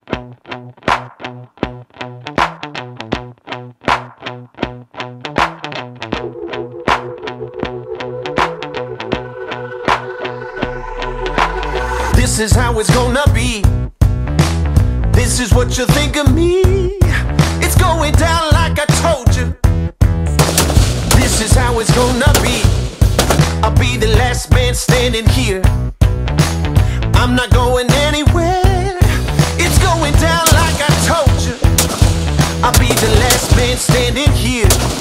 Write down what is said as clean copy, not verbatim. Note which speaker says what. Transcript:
Speaker 1: This is how it's gonna be. This is what you think of me. It's going down like I told you. This is how it's gonna be. I'll be the last man standing here. I'm not going anywhere. It's going down like I told you. I'll be the last man standing here.